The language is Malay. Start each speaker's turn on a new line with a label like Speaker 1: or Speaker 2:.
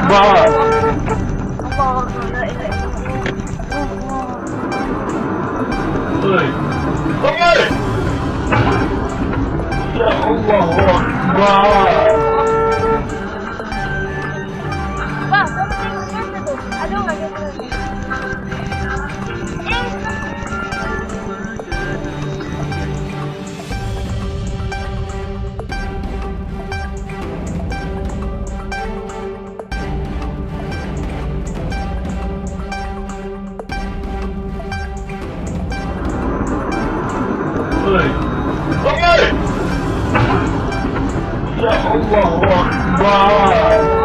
Speaker 1: Akbar. Oi. Oi. Ya Allah Akbar.
Speaker 2: Wah, kamu tengok mana tu? Ada orang yang
Speaker 1: Oi. Oi. Ya Allah Akbar.